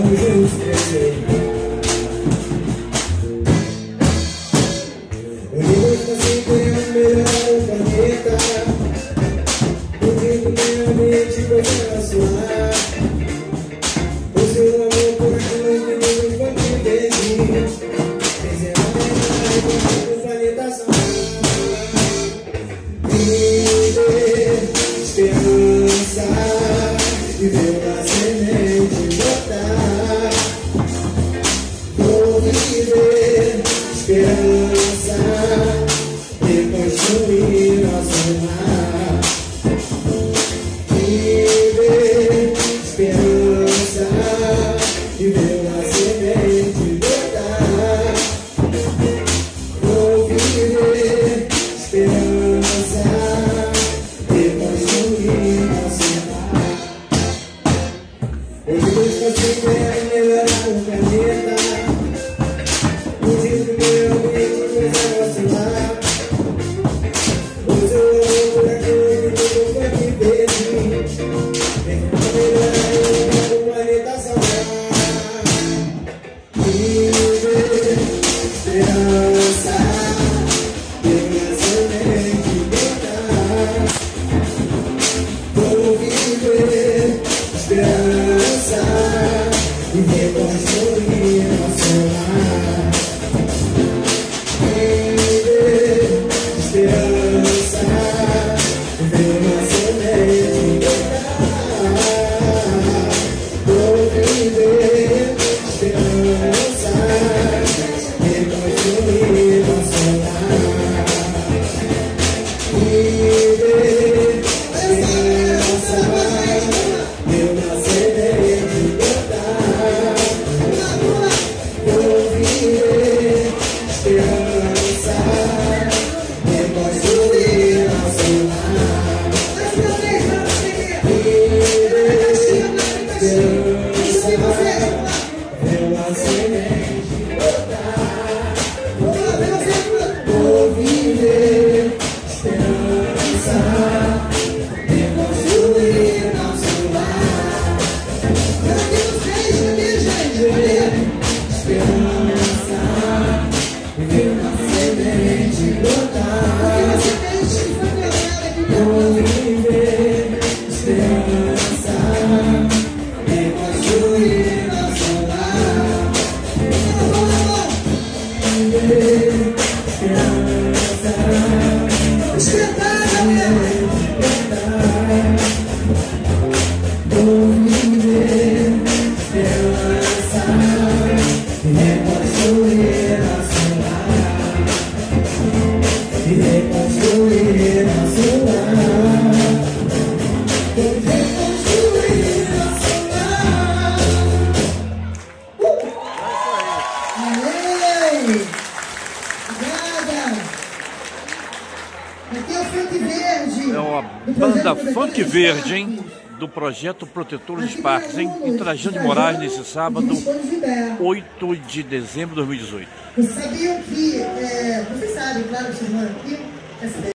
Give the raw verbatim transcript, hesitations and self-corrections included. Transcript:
vamos juntos crescer. Unidos assim queremos melhorar o planeta. Unindo meio ambiente, coisa na sua. O seu amor por aquilo que nos vão viver. Dezembro é o planeta solar. Viver, esperança, viver uma semente brotar. Vou viver, esperança, reconstruir nosso lar. Viver, esperança, viver uma semente brotar. Vou viver, esperança, reconstruir nosso lar. Hoje Deus consegue melhorar o planeta. Unindo meio ambiente, coisa nosso lar. Hoje eu amo por aquilo que tudo foi me pedir. Vamos melhorar o planeta solar. Viver, esperança, ter a semente brotar. Vou viver, esperança, e reconstruir nosso lar. Viver, esperança, viver uma semente brotar. Vou viver, esperança, reconstruir nosso lar. Viver, esperança, viver uma semente brotar. Vou viver, esperança, reconstruir nosso lar. Viver, esperança, ver uma semente brotar. Vou viver, esperança, reconstruir nosso lar. Esperança, ver uma semente brotar. Vou viver, esperança, reconstruir nosso lar. Viver, esperança, semente brotar. Vou viver, esperança, reconstruir nosso lar. E reconstruir nosso lar. Vou reconstruir nosso lar. Aê! Obrigada! Aqui é o Funk Verde. É uma banda Funk Verde, hein? Do projeto Protetores dos Parques, hein? Em Trajano de Moraes, nesse sábado, oito de dezembro de dois mil e dezoito. Vocês sabiam que, é, vocês sabem, claro que vocês moram aqui, essa